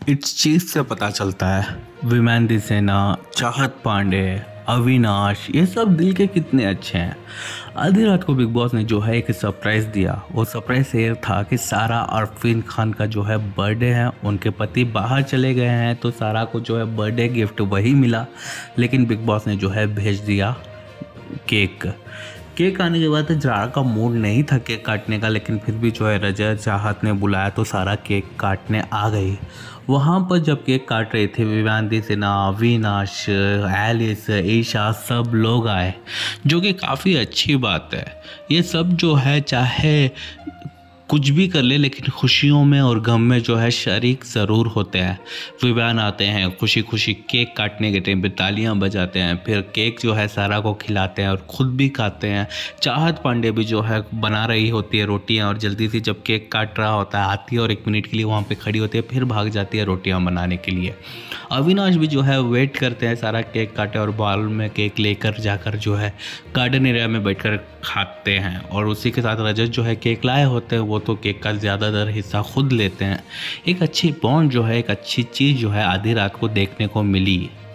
इस चीज़ से पता चलता है विवेंद्र सेना, चाहत पांडे, अविनाश ये सब दिल के कितने अच्छे हैं। आधी रात को बिग बॉस ने जो है एक सरप्राइज़ दिया। वो सरप्राइज़ ये था कि सारा और अरफीन खान का जो है बर्थडे है, उनके पति बाहर चले गए हैं तो सारा को जो है बर्थडे गिफ्ट वही मिला। लेकिन बिग बॉस ने जो है भेज दिया केक। केक आने के बाद ज़ारा का मूड नहीं था केक काटने का, लेकिन फिर भी जो है रजत चाहत ने बुलाया तो सारा केक काटने आ गई। वहाँ पर जब केक काट रहे थे विवांती सिन्हा, अविनाश, एलिस, ईशा सब लोग आए, जो कि काफ़ी अच्छी बात है। ये सब जो है चाहे कुछ भी कर ले लेकिन खुशियों में और गम में जो है शरीक ज़रूर होते हैं। विवान आते हैं, खुशी खुशी केक काटने के टाइम पे तालियां बजाते हैं, फिर केक जो है सारा को खिलाते हैं और ख़ुद भी खाते हैं। चाहत पांडे भी जो है बना रही होती है रोटियां और जल्दी से जब केक काट रहा होता है आती है और 1 मिनट के लिए वहाँ पे खड़ी होती है, फिर भाग जाती है रोटियां बनाने के लिए। अविनाश भी जो है वेट करते हैं सारा केक काटे और बाल में केक लेकर जाकर जो है गार्डन एरिया में बैठकर खाते हैं। और उसी के साथ रजत जो है केक लाए होते हैं, वो तो केक का ज़्यादातर हिस्सा खुद लेते हैं। एक अच्छी बॉन्ड जो है, एक अच्छी चीज़ जो है आधी रात को देखने को मिली।